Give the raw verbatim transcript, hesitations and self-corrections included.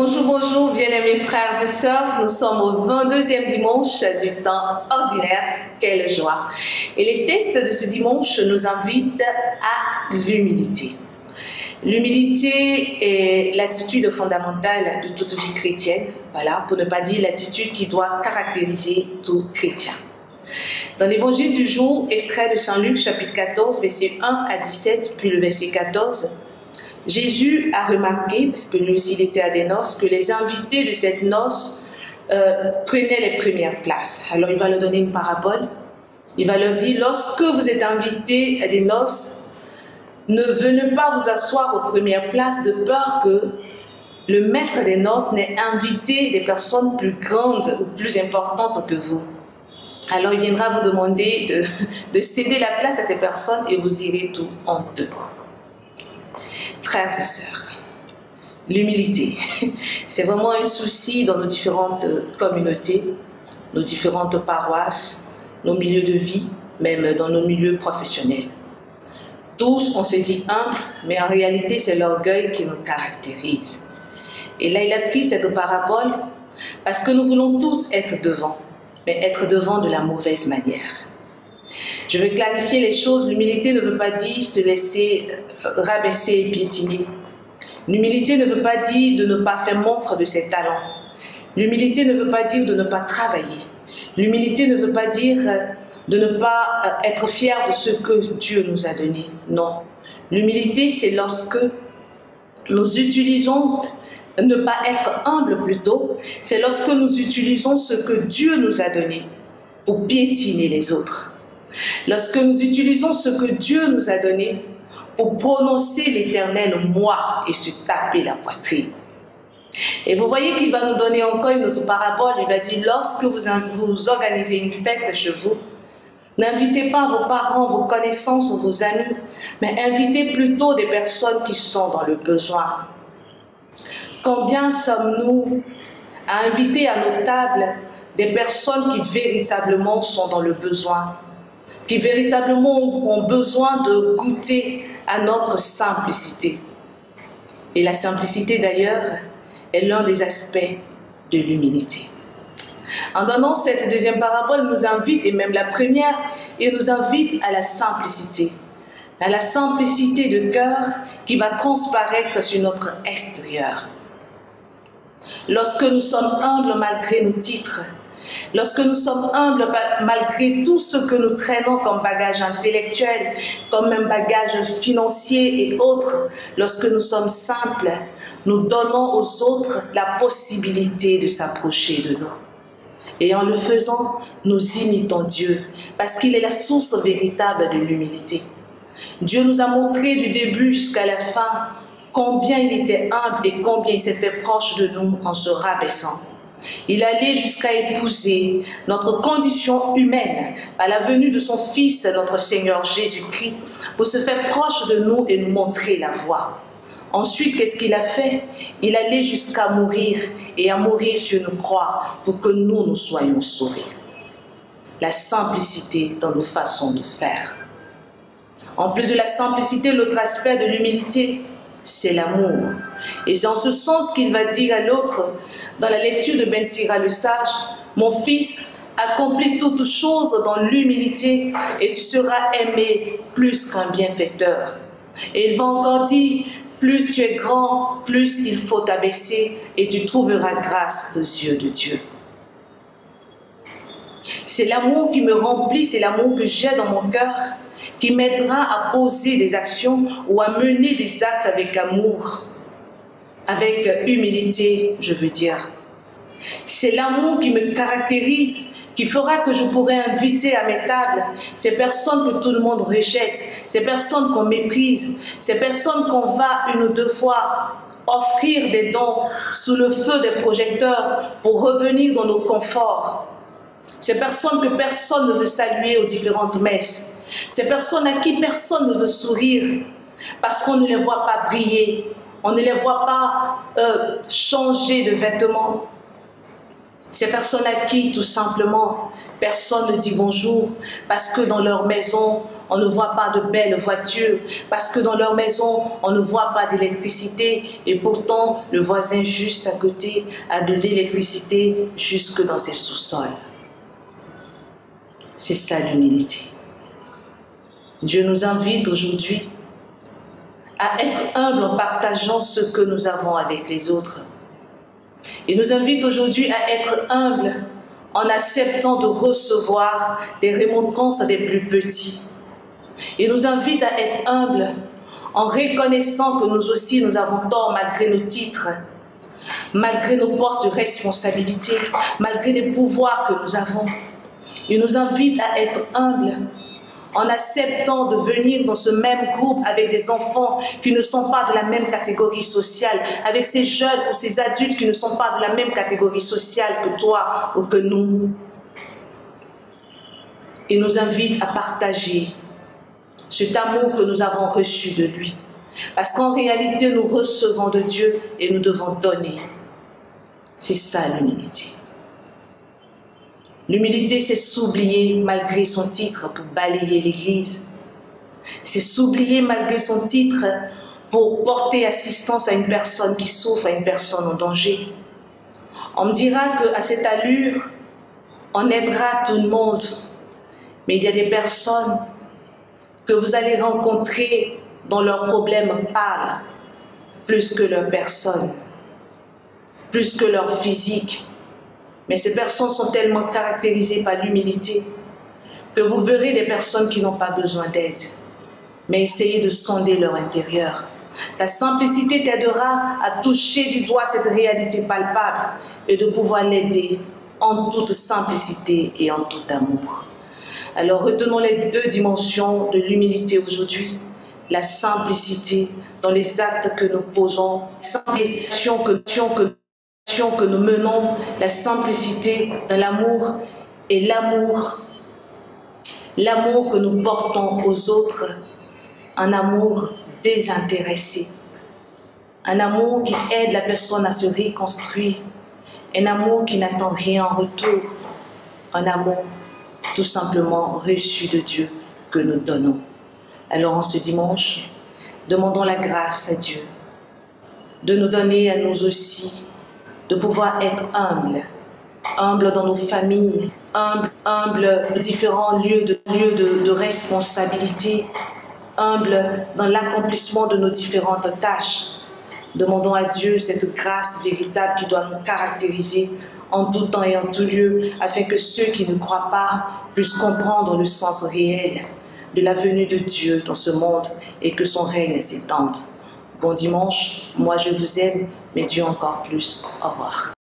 Bonjour, bonjour, bien-aimés frères et sœurs. Nous sommes au vingt-deuxième dimanche du temps ordinaire. Quelle joie! Et les textes de ce dimanche nous invitent à l'humilité. L'humilité est l'attitude fondamentale de toute vie chrétienne, voilà, pour ne pas dire l'attitude qui doit caractériser tout chrétien. Dans l'évangile du jour, extrait de Saint Luc, chapitre quatorze, versets un à dix-sept, puis le verset quatorze, Jésus a remarqué, parce que lui aussi il était à des noces, que les invités de cette noce euh, prenaient les premières places. Alors il va leur donner une parabole. Il va leur dire, lorsque vous êtes invités à des noces, ne venez pas vous asseoir aux premières places de peur que le maître des noces n'ait invité des personnes plus grandes ou plus importantes que vous. Alors il viendra vous demander de, de céder la place à ces personnes et vous irez tout honteux. Frères et sœurs, l'humilité, c'est vraiment un souci dans nos différentes communautés, nos différentes paroisses, nos milieux de vie, même dans nos milieux professionnels. Tous, on se dit humble, mais en réalité, c'est l'orgueil qui nous caractérise. Et là, il a pris cette parabole parce que nous voulons tous être devant, mais être devant de la mauvaise manière. Je vais clarifier les choses. L'humilité ne veut pas dire se laisser rabaisser et piétiner. L'humilité ne veut pas dire de ne pas faire montre de ses talents. L'humilité ne veut pas dire de ne pas travailler. L'humilité ne veut pas dire de ne pas être fier de ce que Dieu nous a donné. Non. L'humilité, c'est lorsque nous utilisons, ne pas être humble plutôt, c'est lorsque nous utilisons ce que Dieu nous a donné pour piétiner les autres. Lorsque nous utilisons ce que Dieu nous a donné pour prononcer l'éternel moi et se taper la poitrine. Et vous voyez qu'il va nous donner encore une autre parabole. Il va dire, lorsque vous, vous organisez une fête chez vous, n'invitez pas vos parents, vos connaissances ou vos amis, mais invitez plutôt des personnes qui sont dans le besoin. Combien sommes-nous à inviter à nos tables des personnes qui véritablement sont dans le besoin, qui véritablement ont besoin de goûter à notre simplicité. Et la simplicité d'ailleurs est l'un des aspects de l'humilité. En donnant cette deuxième parabole, nous invite, et même la première, il nous invite à la simplicité, à la simplicité de cœur qui va transparaître sur notre extérieur. Lorsque nous sommes humbles malgré nos titres, lorsque nous sommes humbles malgré tout ce que nous traînons comme bagage intellectuel, comme un bagage financier et autres, lorsque nous sommes simples, nous donnons aux autres la possibilité de s'approcher de nous. Et en le faisant, nous imitons Dieu, parce qu'il est la source véritable de l'humilité. Dieu nous a montré du début jusqu'à la fin combien il était humble et combien il s'est fait proche de nous en se rabaissant. Il allait jusqu'à épouser notre condition humaine à la venue de son Fils, notre Seigneur Jésus-Christ, pour se faire proche de nous et nous montrer la voie. Ensuite, qu'est-ce qu'il a fait? Il allait jusqu'à mourir et à mourir sur une croix pour que nous, nous soyons sauvés. La simplicité dans nos façons de faire. En plus de la simplicité, l'autre aspect de l'humilité, c'est l'amour. Et c'est en ce sens qu'il va dire à l'autre, dans la lecture de Ben Sira le sage, « Mon fils, accomplis toutes choses dans l'humilité et tu seras aimé plus qu'un bienfaiteur. » Et il va encore dire, « Plus tu es grand, plus il faut t'abaisser et tu trouveras grâce aux yeux de Dieu. » C'est l'amour qui me remplit, c'est l'amour que j'ai dans mon cœur, qui m'aidera à poser des actions ou à mener des actes avec amour, avec humilité, je veux dire. C'est l'amour qui me caractérise, qui fera que je pourrai inviter à mes tables ces personnes que tout le monde rejette, ces personnes qu'on méprise, ces personnes qu'on va une ou deux fois offrir des dons sous le feu des projecteurs pour revenir dans nos conforts. Ces personnes que personne ne veut saluer aux différentes messes. Ces personnes à qui personne ne veut sourire parce qu'on ne les voit pas briller, on ne les voit pas euh, changer de vêtements. Ces personnes à qui, tout simplement, personne ne dit bonjour parce que dans leur maison, on ne voit pas de belles voitures, parce que dans leur maison, on ne voit pas d'électricité et pourtant, le voisin juste à côté a de l'électricité jusque dans ses sous-sols. C'est ça l'humilité. Dieu nous invite aujourd'hui à être humbles en partageant ce que nous avons avec les autres. Il nous invite aujourd'hui à être humbles en acceptant de recevoir des remontrances des plus petits. Il nous invite à être humbles en reconnaissant que nous aussi nous avons tort malgré nos titres, malgré nos postes de responsabilité, malgré les pouvoirs que nous avons. Il nous invite à être humbles en acceptant de venir dans ce même groupe avec des enfants qui ne sont pas de la même catégorie sociale, avec ces jeunes ou ces adultes qui ne sont pas de la même catégorie sociale que toi ou que nous. Il nous invite à partager cet amour que nous avons reçu de lui. Parce qu'en réalité, nous recevons de Dieu et nous devons donner. C'est ça l'humilité. L'humilité, c'est s'oublier malgré son titre pour balayer l'église. C'est s'oublier malgré son titre pour porter assistance à une personne qui souffre, à une personne en danger. On me dira qu'à cette allure, on aidera tout le monde. Mais il y a des personnes que vous allez rencontrer dont leurs problèmes parlent plus que leur personne, plus que leur physique. Mais ces personnes sont tellement caractérisées par l'humilité que vous verrez des personnes qui n'ont pas besoin d'aide. Mais essayez de sonder leur intérieur. Ta simplicité t'aidera à toucher du doigt cette réalité palpable et de pouvoir l'aider en toute simplicité et en tout amour. Alors retenons les deux dimensions de l'humilité aujourd'hui. La simplicité dans les actes que nous posons, la simplicité que, que que nous menons, la simplicité dans l'amour et l'amour, l'amour que nous portons aux autres, un amour désintéressé, un amour qui aide la personne à se reconstruire, un amour qui n'attend rien en retour, un amour tout simplement reçu de Dieu que nous donnons. Alors en ce dimanche, demandons la grâce à Dieu de nous donner à nous aussi de pouvoir être humbles, humbles dans nos familles, humbles, humbles dans différents lieux de, lieux de, de responsabilité, humbles dans l'accomplissement de nos différentes tâches. Demandons à Dieu cette grâce véritable qui doit nous caractériser en tout temps et en tout lieu, afin que ceux qui ne croient pas puissent comprendre le sens réel de la venue de Dieu dans ce monde et que son règne s'étende. Bon dimanche, moi je vous aime, mais Dieu encore plus. Au revoir.